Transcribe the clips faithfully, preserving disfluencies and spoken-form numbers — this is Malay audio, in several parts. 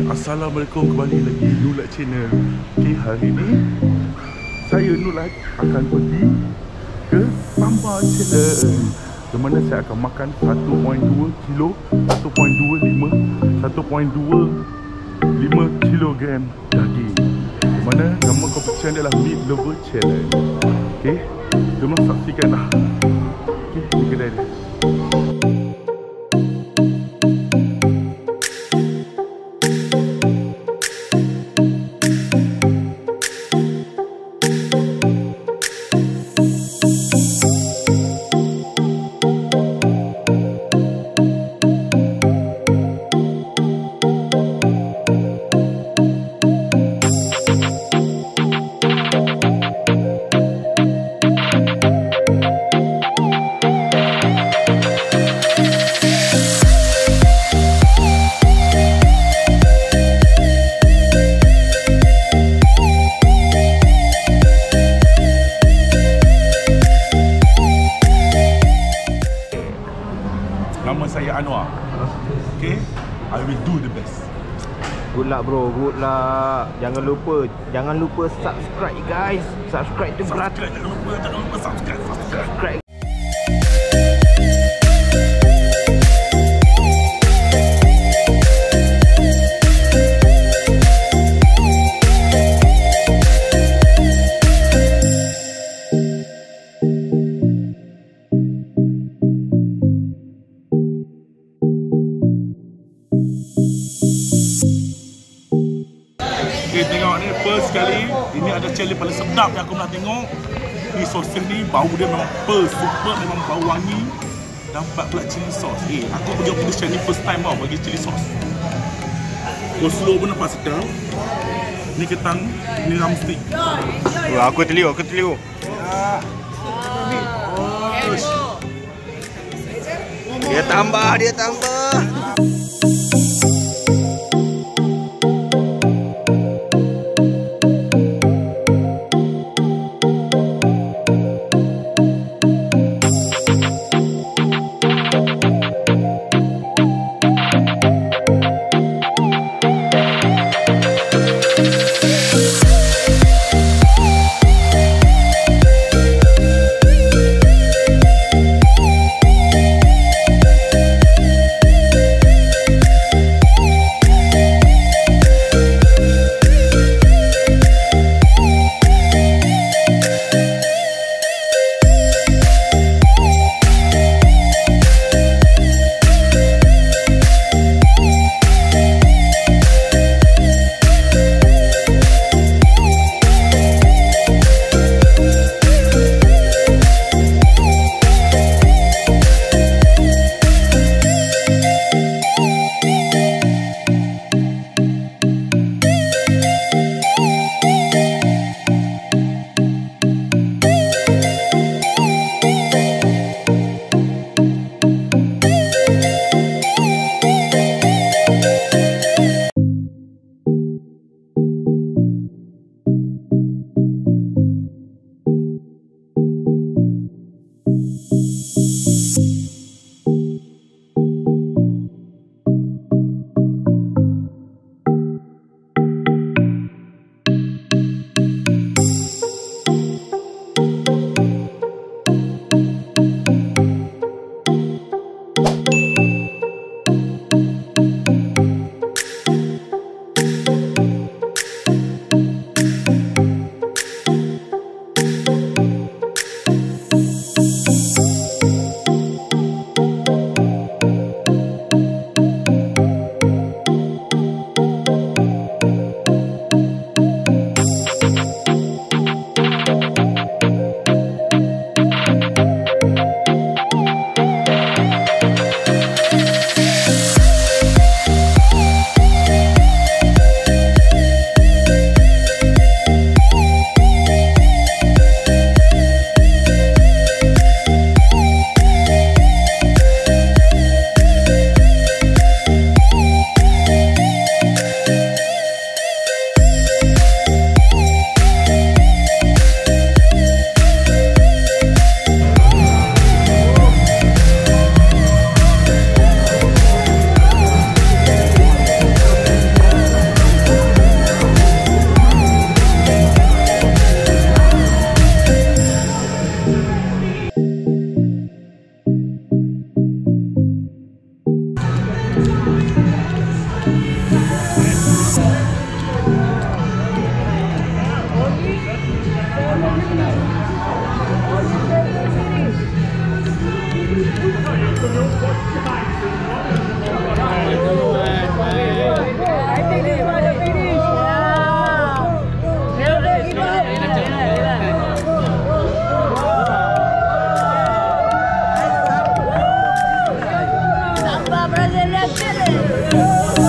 Assalamualaikum, kembali lagi Nulat Channel. Okay, hari ni saya Nulat akan pergi ke Samba Challenge, di mana saya akan makan satu koma dua kilo, satu koma dua lima satu koma dua lima kilogram daging, di mana nama kompetisi adalah Meat Lover Challenge. Okay, jom saksikan lah. Okay, di kedai dia. Nama saya Anwar. Okay, I will do the best. Good luck bro, good luck. Jangan lupa, jangan lupa subscribe guys. Subscribe tu gratis. Jangan lupa, jangan lupa subscribe, subscribe. Subscribe. Okay, tengok ni first kali. Ini ada challenge paling sedap yang aku nak tengok. Ni sosis ni bau dia memang pearl, super, memang bau wangi. Dapat pula chili sauce. Eh, aku pergi audition ni first time tau bagi chili sauce. Coleslaw pun nampak sedap. Ni ketang, ni drumstick. Wah, aku terliur, aku terliur. Dia tambah, dia tambah.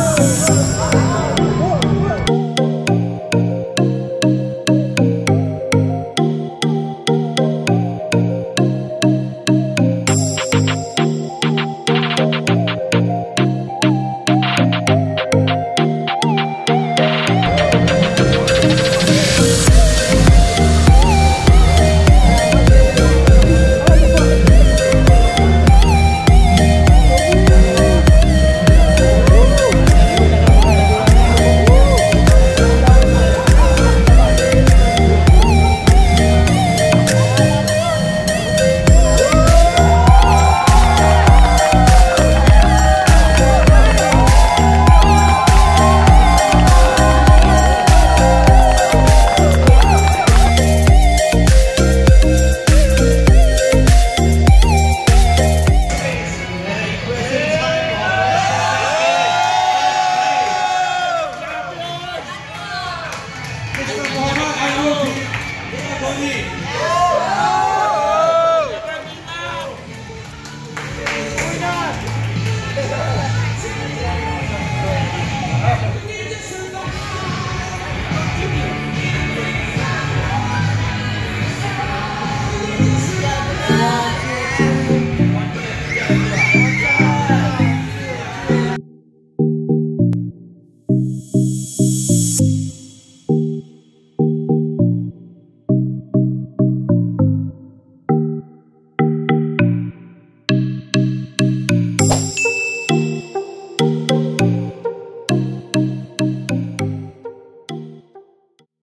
Bye.